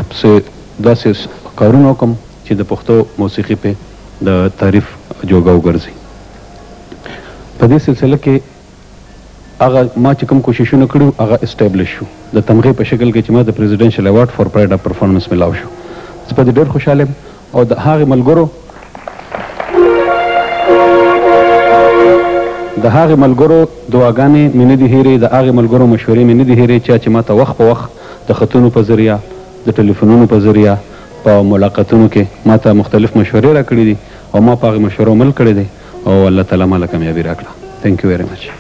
داسې کارونه وکړم چې د پښتو موسیقي پې د تعریف جوګه وګرځي. په دې سلسله کې هغه ما چې کوم کوششونه کړي هغه اسټابلیش شو د تمغې په شکل کې چې ما د پریزیډنشل ایوارډ فار پراید اف پرفارمنس ملاو شو. زه په دې ډېر خوشحاله یم او د هغې ملګرو دعاګانې مې نه دي هېرې، د هغې ملګرو مشورې مې نه دي هېرې چې ما ته وخت په وخت د خطونو په ذریعه د ټلیفونونو په ذریعه په ملاقاتونو کې ما ته مختلف مشورې را کړي دي او ما په هغې مشورو عمل کړی دی او الله تعالی ماله کامیابي را کړه. تھینک یو ویری مچ.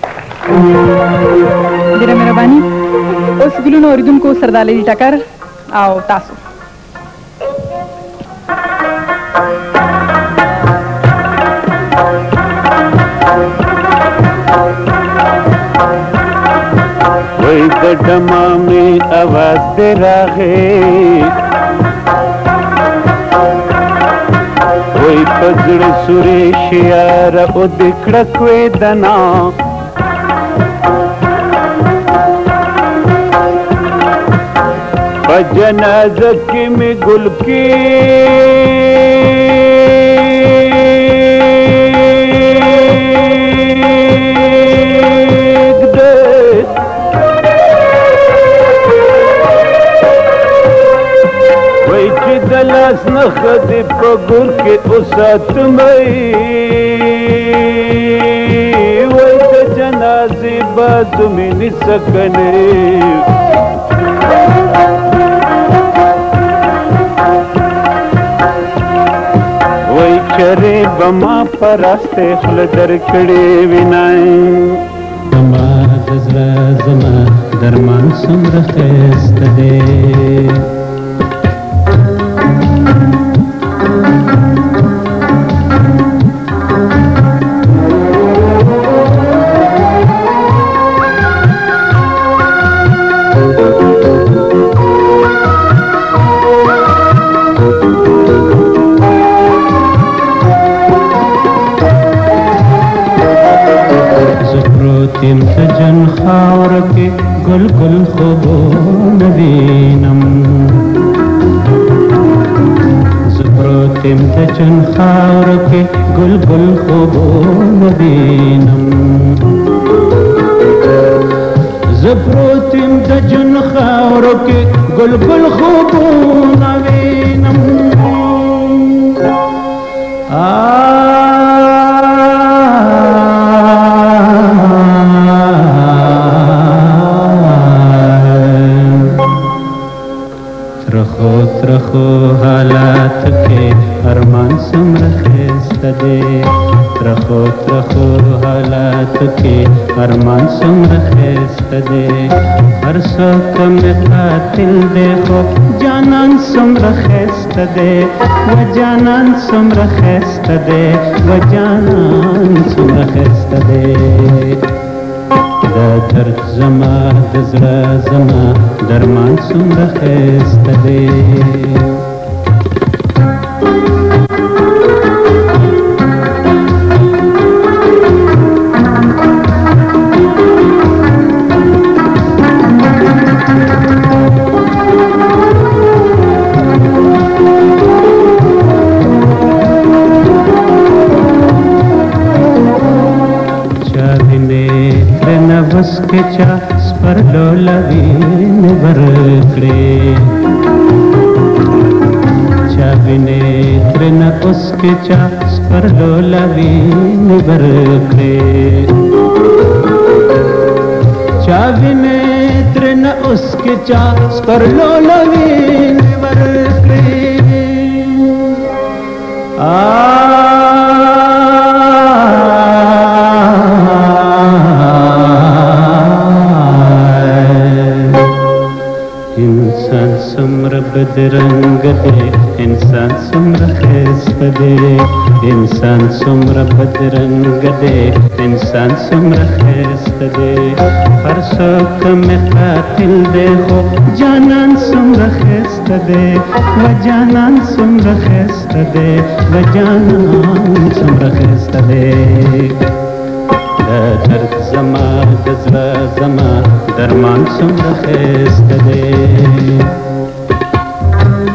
ډېره مهرباني. اوس ګلونو اورېدونکو سردار علي ټکر او تاسو. وای د ډمامې اواز دې راغی، وای په زړه سورې شیاره او د کړک وېدنا، په جنازه کې مې ګل لاس نخه دې په ګور کې وساتمئ، وای د جنازې بازو مې نیسه کنې، وای چرې به ما په راستې خوله درکړې وینای. زما د زړه زما درمان څومره ښایسته دی، یم د جن خاور کې ګل ګل خوبونه وینم، زه پروت یم د جن خاور کې ګل ګل خوبونه وینم، زه پروت یم د جن خاور کې ګل ګل خوبونه وینم. ترخو حالات کې ارمان څومره ښایسته دی، ترخو حالات کې ارمان څومره ښایسته دی، هر څوک مې قاتل دی خو جانان څومره ښایسته دی، و جانان څومره ښایسته دی، و جانان څومره ښایسته دی. دا درد زما د زړه زما درمان څومره ښایسته دی. بس کے چا سپرلو لوین ورکڑے، چاوینے ترن اس کے چا سپرلو لوین ورکڑے، چاوینے ترن اس کے چا سپرلو لوین ورکڑے. انسان څومره بدرنګ دی، انسان څومره ښایسته دی، انسان څومره بدرنګ دی، انسان څومره ښایسته دی، هر څوک مې قاتل دی خو جانان څومره ښایسته دی، و جانان څومره ښایسته دی، و جانان څومره ښایسته دی. درد زما د زړه زما درمان څومره ښایسته دی.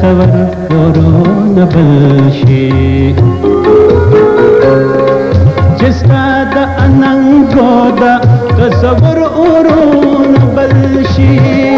تصور ورونه بل شي چې ستا د اننګو د تصور ورونه بل شي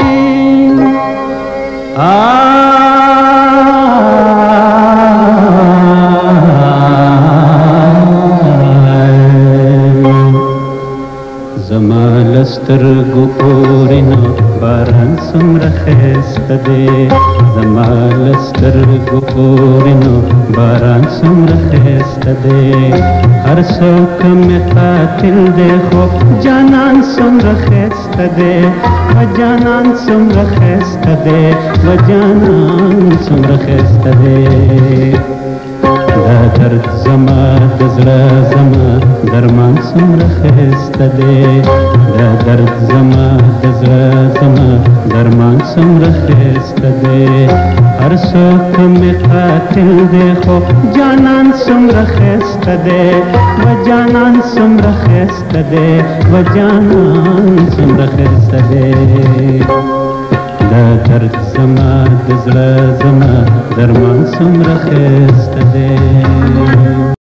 زما لسترګو پورې نو باران څومره ښایسته دی زما لسترګو پورې نو باران څومره ښایسته دی هر څوک مې قاتل دی خو جانان څومره ښایسته دی و جانان څومره ښایسته دی و جانان څومره ښایسته دی دا درد زما د زړه زما درمان څومره ښایسته دی دا درد زما د زړه زما درمان څومره ښایسته دی هر څوک مې قاتل دی خو جانان څومره ښایسته دی و جانان څومره ښایسته دی و جانان څومره ښایسته دی دا درد زما د زړه زما درمان څومره ښایسته دی